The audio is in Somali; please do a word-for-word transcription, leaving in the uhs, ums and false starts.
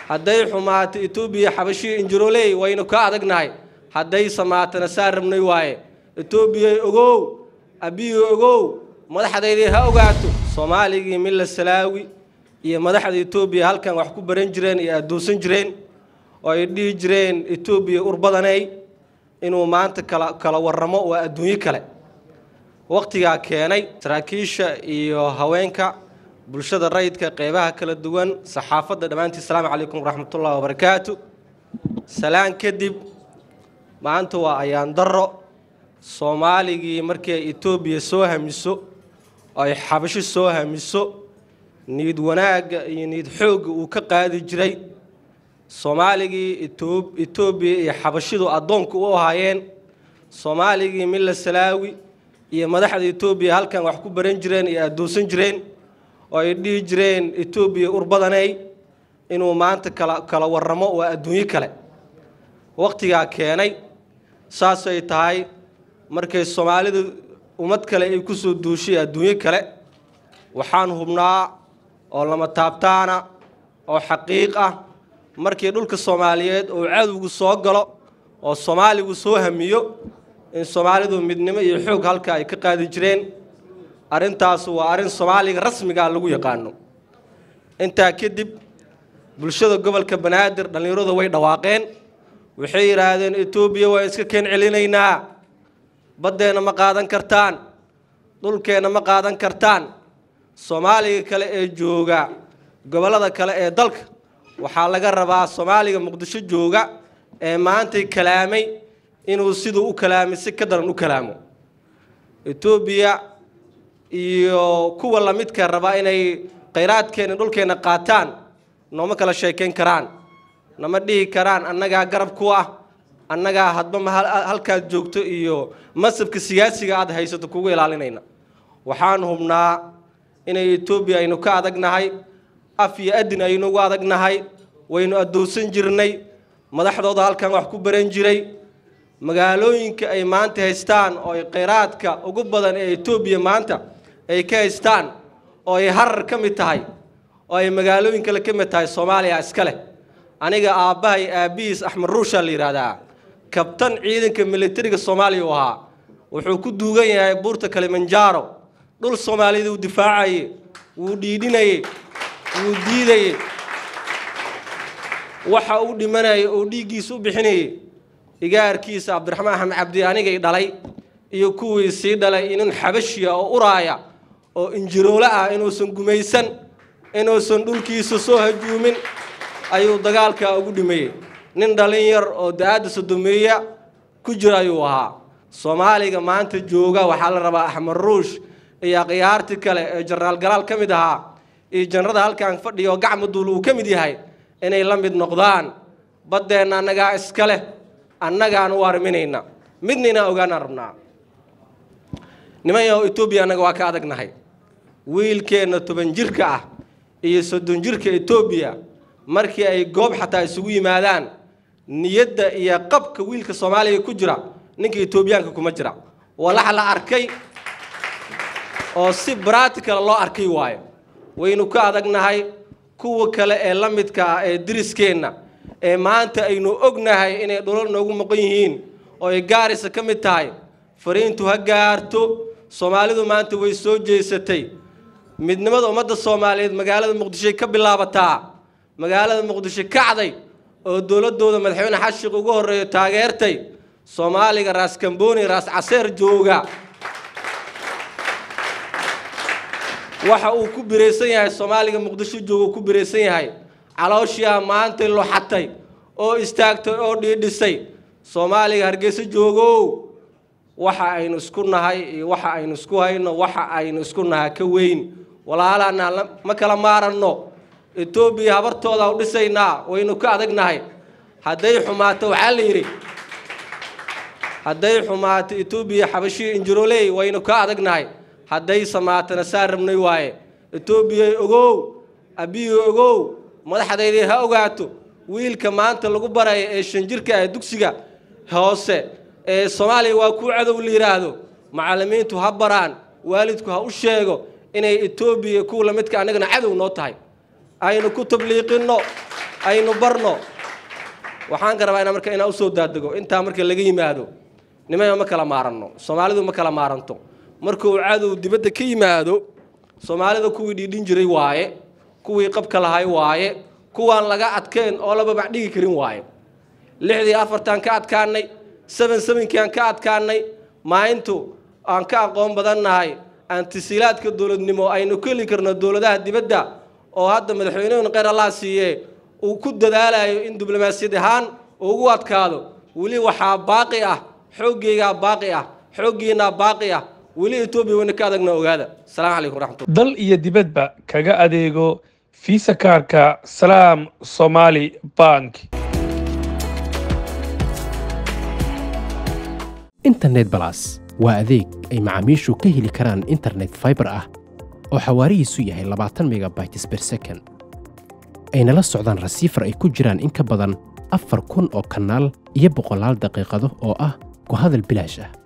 hadday xumaato Itoobiya xabashi injiroley waynu ka adagnahay hadday samaatana saarabnay waaye Itoobiya ogow abiyo ogow madaxdeedii ha ogaato Soomaaligi milla salaawi iyo madaxda Itoobiya halkan wax ku baran jireen iyo aduusan jireen oo ay dhigi jireen Itoobiya urbadanay inuu maanta kala kala waramo waa adduunyo kale waqtiga keenay saraakiisha iyo haweenka bulshada rayidka qeybaha kala duwan saxaafadda dhamaantii salaamu calaykum waraxmatullaahi wabarakaatu salaan kadib maanta waa ayaan daro Soomaaligi markay Itoobiya soo hamiso ay xabashi soo hamiso niyad wanaaga iyo niyad xoog uu ka qaadi jiray Soomaaligi Itoobiya iyo xabashidu adoonku u ahaayeen Soomaaligi milla salaawi iyo madaxda Itoobiya halkan wax ku baran jireen iyo aduusan jireen oo ay dhigi jireen Itoobiya urbadanay inuu maanta kala kala waramo waa adduunyo kale waqtiga keenay saas ay tahay markay Soomaalidu ummad kale ay ku soo duushay adduunyo kale waxaan hubnaa oo lama taabtaana oo xaqiiq ah markii dhulka Soomaaliyeed oo cadawgu soo galo oo Soomaaligu soo hamiyo in Soomaalidu midnimo iyo xoog halka ay ka qaadi jireen arintaas waa arin Soomaaliga rasmiga lagu yaqaano inta kadib bulshada gobolka Banaadir dhalinyarada way dhawaaqeen waxay yiraahdeen Itoobiya waa iska keen celinaynaa badeena ma qaadan kartaan dhulkeena ma qaadan kartaan Soomaaliga kale ee jooga gobolada kale ee dalka waxaa laga rabaa Soomaaliga Muqdisho jooga ee maanta kalaamay inuu sidoo u kalaamay si ka daran u kalaamo Itoobiya iyo kuwa la midka raba inay qeyraadkeena dhulkeena qaataan nooma kala sheekeen karaan nama dhigi karaan annaga garab ku ah annaga hadba halka joogto iyo masabka siyaasiga aad haysato kugu ilaalinayna waxaan hubnaa inay Itoobiya aynu ka adagnahay af iyo adin aynu ugu adagnahay waynu aduusan jirnay madaxdooda halkan wax ku baran jiray magaalooyinka ay maanta haystaan oo ay qeyraadka ugu badan ee Itoobiya maanta ay ka haystaan oo ay harar ka mid tahay oo ay magaalooyinka la ka mid tahay Soomaaliya iska leh aniga aabahay aabiis Axmed Ruusha la yiraahdaa kabtan ciidanka militariga Soomaaliya oo ahaa wuxuu ku duugan yahay buurta Kilimanjaro dhul Soomaaliyeed uu difaacay uu dhiidinay uu diiday waxa uu dhimanay oo dhiigiisu u bixinay igaarkiisa Cabdiraxmaan Axmed Cabdi aniga ay dhalay iyo kuwii si dhalay inuu xabashiya oo uraaya oo injiroola ah inuu san gumaysan inuu san dhulkiisa soo hajuumin ayuu dagaalka ugu dhimay nin dhalin yar oo daada sodomeeya ku jira ayuu ahaa Soomaaliga maanta jooga waxa la rabaa Axmed Ruush iyo qiyaarti kale ee Generaal Galaal kamid ahaa iyo generada halkan fadhiyo gacmo duul uu kamid yahay inay la mid noqdaan badeena anaga iska leh annaga aan u arminayna midnina ogaan rabnaa nimayo Itoobiya anaga waa ka adagnahay wiilkeena toban jirka ah iyo soddon jirka Itoobiya markii ay goob xataa isugu yimaadaan niyadda iyo qabka wiilka Soomaaliga ku jira ninka Itoobiyaanka kuma jira walax la arkay oo si practical loo arkay waayo waynu ka adagnahay kuwa kale ee la midka ah ee diriskeena ee maanta aynu ognahay inay dhulal noogu maqan yihiin oo ay gaarisa ka mid tahay fariintu ha gaarto Soomaalidu maanta way soo jeesatay midnimada ummadda Soomaaliyeed magaalada Muqdisho ka bilaabataa magaalada Muqdisho kacday oo dawladooda madaxweyne xashiq ugu horeeyo taageertay Soomaaliga raas Kambooni raas Caseer jooga waxa uu ku bireesan yahay Soomaaliga Muqdisho jooga ku bireesan yahay calooshiya maanta loo xatay oo istaagtay oo dhiidhisay Soomaaliga Hargeysa joogo waxa aynu isku nahay iyo waxa aynu isku hayno waxa aynu isku nahay ka weyn walaalana ma kala maaranno Itoobiya habartooda u dhisaynaa waynu ka adagnahay hadday xumaato waxa la yiri hadday xumaato Itoobiya xabashi injiroley waynu ka adagnahay hadday samaatana saarabnay waaye Itoobiya ogow abiyo ogow madaxdeedii ha ogaato wiilka maanta lagu baray ee shan jirka ee dugsiga hoose ee Soomaaliya waa ku cadow la yiraahdo macallimiintu ha baraan waalidku ha u sheego inay Itoobiya ku la midka anagana cadow noo tahay aynu ku tabliiqino aynu barno waxaan ka rabaa inaan marka inaan u soo daadego intaa marka laga yimaado nimayo ma kala maaranno Soomaalidu ma kala maaranto markuu cadow dibadda ka yimaado Soomaalida kuwii dhidhin jiray waaye kuwii qabka lahay waaye kuwaan laga adkeen oo laba bacdigi karin waaye lixdii afartan ka adkaanay seven seven kan ka adkaanay maalintu aan ka aqoon badannahay antisilaadka dawladnimo aynu keli karno dawladaha dibadda oo hadda madaxweynuhu qeyr Allah siiyay uu ku dadaalayo in diblomaasiyad ahaan ugu adkaado wali waxa baaqi ah xooggeega baaqi ah xooggeena baaqi ah wali Itoobiya wana ka adagna ogaada salaamu alaykum raxmatullahi dal iyo dibadba kaga adeego Visa kaarka Salaam Somali Bank internet plus waa adeeg ay macaamiishu ka heli karaan internet fiber ah oo xawaarihiisu yahay labaatan megabytes per second ayna la socdaan rasiifar ay ku jiraan in ka badan afar kun oo kanaal iyo boqolaal daqiiqado oo ah ku hadal bilaash ah